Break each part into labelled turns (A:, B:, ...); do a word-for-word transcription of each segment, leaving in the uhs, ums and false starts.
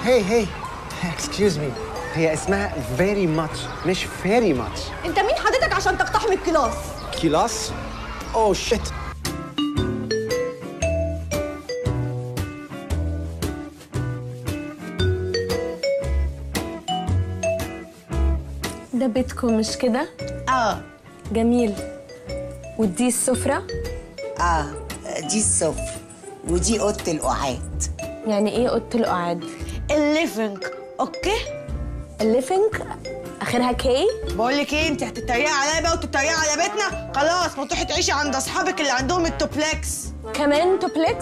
A: هي هي اكسكيوز مي، هي اسمها فيري ماتش مش فيري ماتش.
B: انت مين حضرتك عشان تقتحم الكلاس؟
A: كلاس؟ اوه شيت.
C: ده بيتكم مش كده؟
D: اه.
C: جميل. ودي السفرة؟
D: اه دي السفرة ودي اوضه القعاد.
C: يعني ايه اوضه القعاد؟
B: الليفنج. اوكي.
C: الليفنج اخرها كي؟
B: بقول لك ايه، انت هتتريقي عليا بقى وتتريقي على بيتنا؟ خلاص ما تروحي تعيشي عند اصحابك اللي عندهم التوبلكس.
C: كمان توبلكس؟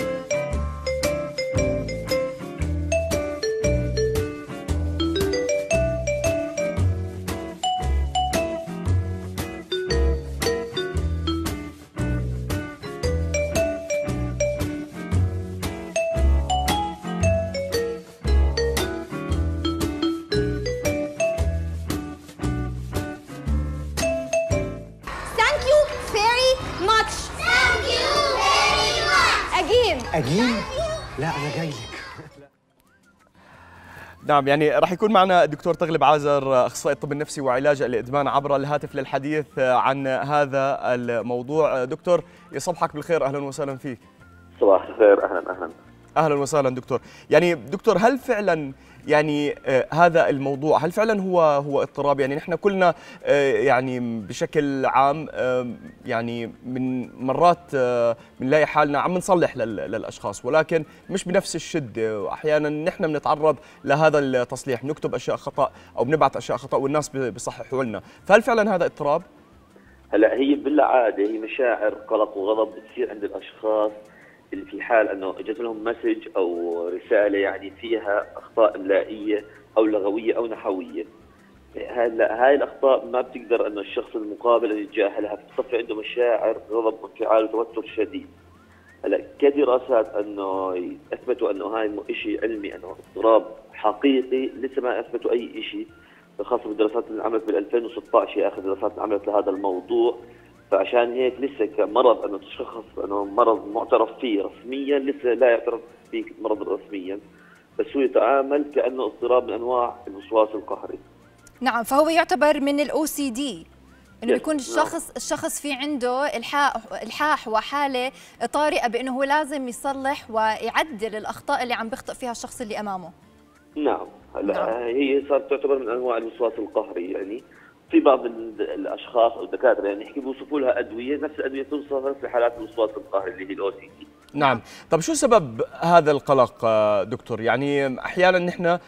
A: أجين؟ لا أنا جاي لك.
E: نعم، يعني راح يكون معنا الدكتور تغلب عازر، اخصائي الطب النفسي وعلاج الادمان، عبر الهاتف للحديث عن هذا الموضوع. دكتور يصبحك بالخير، اهلا وسهلا فيك.
F: صباح الخير، اهلا اهلا.
E: اهلا وسهلا دكتور. يعني دكتور، هل فعلا يعني آه هذا الموضوع هل فعلا هو هو اضطراب؟ يعني نحن كلنا آه يعني بشكل عام آه يعني من مرات آه بنلاقي حالنا عم نصلح للاشخاص، ولكن مش بنفس الشده، واحيانا نحن بنتعرض لهذا التصليح، بنكتب اشياء خطا او بنبعث اشياء خطا والناس بيصححوا لنا، فهل فعلا هذا اضطراب؟
F: هلا هي بالعاده هي مشاعر قلق وغضب بتصير عند الاشخاص اللي في حال انه اجت لهم مسج او رساله يعني فيها اخطاء املائيه او لغويه او نحويه. هلا هاي الاخطاء ما بتقدر انه الشخص المقابل ان يتجاهلها، بتصفي عنده مشاعر غضب وانفعال وتوتر شديد. هلا كدراسات انه اثبتوا انه هاي شيء علمي، انه اضطراب حقيقي، لسه ما اثبتوا اي شيء، خاصه بالدراسات اللي انعملت بال ألفين وستة عشر، اخر دراسات انعملت لهذا الموضوع. فعشان هيك لسه كمرض انه تشخص انه مرض معترف فيه رسميا، لسه لا يعترف فيه مرض رسميا، بس هو يتعامل كانه اضطراب من انواع الوسواس القهري.
G: نعم، فهو يعتبر من الاو سي دي، انه يكون الشخص الشخص في عنده الحاح الحاح وحاله طارئه بانه هو لازم يصلح ويعدل الاخطاء اللي عم بيخطئ فيها الشخص اللي امامه.
F: نعم، هلا هي صارت تعتبر من انواع الوسواس القهري. يعني في بعض الاشخاص او الدكاتره يعني يحكي بيوصفوا لها ادويه، نفس الادويه توصف في حالات الوسواس القهري اللي هي الاو سي دي.
E: نعم، طب شو سبب هذا القلق دكتور؟ يعني احيانا نحن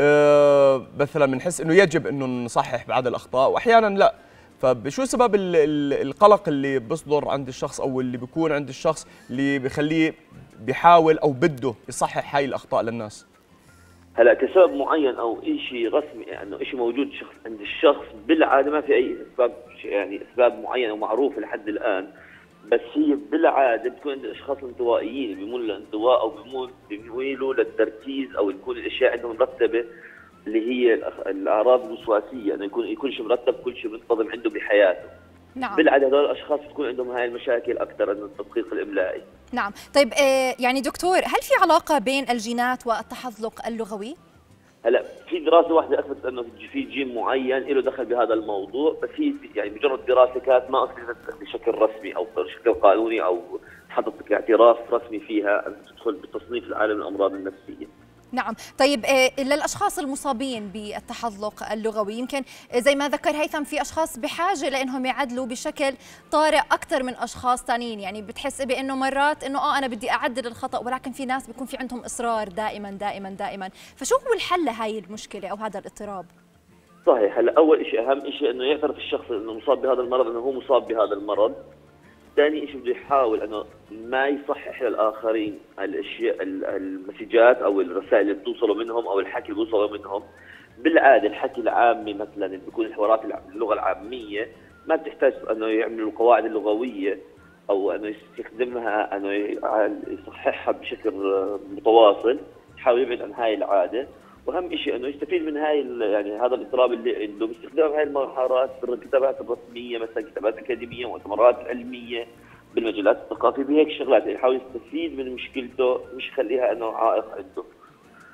E: مثلا بنحس انه يجب انه نصحح بعض الاخطاء واحيانا لا، فشو سبب القلق اللي بيصدر عند الشخص او اللي بيكون عند الشخص اللي بخليه بيحاول او بده يصحح هاي الاخطاء للناس؟
F: هلا كسبب معين او شيء رسمي، انه يعني شيء موجود شخص عند الشخص، بالعاده ما في اي اسباب، يعني اسباب معينه ومعروفه لحد الان، بس هي بالعاده بتكون عند الاشخاص الانطوائيين اللي بيميلوا للانطواء او بيميلوا للتركيز، او يكون الاشياء عندهم مرتبه، اللي هي الاعراض الوسواسيه، انه يكون يكون شيء مرتب، كل شيء منتظم عنده بحياته.
G: نعم.
F: بالعاده هذول الاشخاص بتكون عندهم هاي المشاكل اكثر من التدقيق الاملائي.
G: نعم، طيب يعني دكتور، هل في علاقه بين الجينات والتحذلق اللغوي؟
F: هلا في دراسه واحده اثبتت انه في جين معين له دخل بهذا الموضوع، بس هي يعني مجرد دراسه كانت ما اثبتت بشكل رسمي او بشكل قانوني او حطت اعتراف رسمي فيها ان تدخل بتصنيف العالم الامراض النفسيه.
G: نعم، طيب للاشخاص المصابين بالتحذلق اللغوي، يمكن زي ما ذكر هيثم في اشخاص بحاجه لانهم يعدلوا بشكل طارئ اكثر من اشخاص ثانيين، يعني بتحس بانه مرات انه اه انا بدي اعدل الخطا، ولكن في ناس بيكون في عندهم اصرار دائما دائما دائما، فشو هو الحل لهي المشكله او هذا الاضطراب؟
F: صحيح، هلا اول شيء اهم شيء انه يعترف الشخص انه مصاب بهذا المرض، انه هو مصاب بهذا المرض. ثاني شيء بده يحاول انه ما يصحح للاخرين الاشياء المسجات او الرسائل اللي بتوصله منهم او الحكي اللي بيوصله منهم. بالعاده الحكي العامي مثلا اللي بيكون الحوارات اللغه العاميه ما بتحتاج انه يعملوا القواعد اللغويه او انه يستخدمها انه يصححها بشكل متواصل، يحاول يبعد عن هاي العاده. واهم شيء انه يستفيد من هاي يعني هذا الاضطراب اللي عنده باستخدام هاي المهارات في الكتابات الرسميه، مثلا كتابات اكاديميه ومؤتمرات علميه بالمجالات الثقافيه، بهيك شغلات يحاول يستفيد من مشكلته، مش يخليها انه عائق عنده.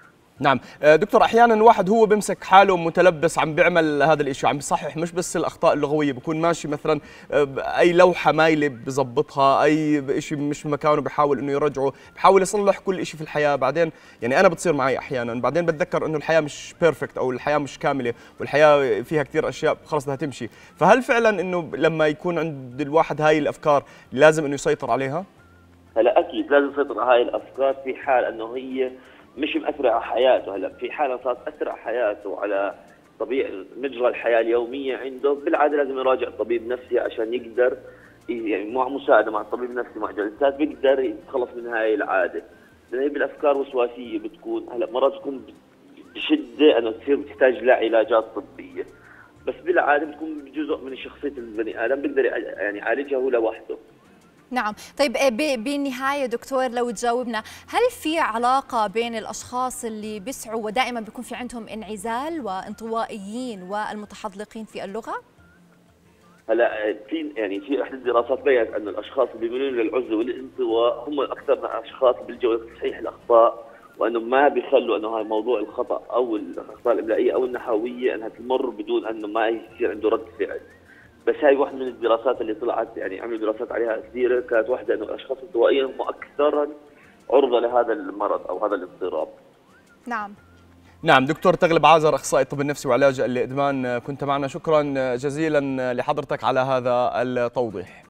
E: نعم دكتور، احيانا الواحد هو بيمسك حاله متلبس عم بيعمل هذا الشيء، عم بيصحح مش بس الاخطاء اللغويه، بكون ماشي مثلا اي لوحه مايله بظبطها، اي شيء مش مكانه بحاول انه يرجعه، بحاول يصلح كل شيء في الحياه. بعدين يعني انا بتصير معي احيانا، بعدين بتذكر انه الحياه مش بيرفكت او الحياه مش كامله، والحياه فيها كثير اشياء خلص بدها تمشي. فهل فعلا انه لما يكون عند الواحد هاي الافكار لازم انه يسيطر عليها؟
F: هلا اكيد لازم يسيطر على هاي الافكار في حال انه هي مش مأثرة على حياته. هلا في حالة صارت تأثر على حياته وعلى طبيعة مجرى الحياة اليومية عنده، بالعادة لازم يراجع طبيب نفسي عشان يقدر يعني مع مساعدة مع طبيب نفسي مع جلسات بيقدر يتخلص من هاي العادة. لأن هي بالأفكار وسواسية بتكون هلا مرات تكون بشدة أنه تصير بتحتاج لعلاجات طبية، بس بالعادة بتكون جزء من شخصية البني آدم بيقدر يعني يعالجها هو لوحده.
G: نعم. طيب بالنهاية دكتور لو تجاوبنا، هل في علاقة بين الأشخاص اللي بيسعوا ودائما بيكون في عندهم انعزال وانطوائيين والمتحضلقين في اللغة؟
F: هلا في يعني في احدى الدراسات بينت ان الاشخاص اللي بيميلون للعزله والانطواء هم اكثر من الاشخاص بيلجؤوا لتصحيح الاخطاء، وانه ما بيخلوا انه هاي موضوع الخطا او الاخطاء الاملائيه او النحويه انها تمر بدون انه ما يصير عنده رد فعل. بس هاي واحدة من الدراسات اللي طلعت يعني عملوا دراسات عليها كثيرة، كانت واحدة انه الاشخاص الانطوائيين هم اكثر عرضة لهذا المرض او هذا الاضطراب.
G: نعم.
E: نعم دكتور تغلب عازر، اخصائي الطب النفسي وعلاج الادمان، كنت معنا، شكرا جزيلا لحضرتك على هذا التوضيح.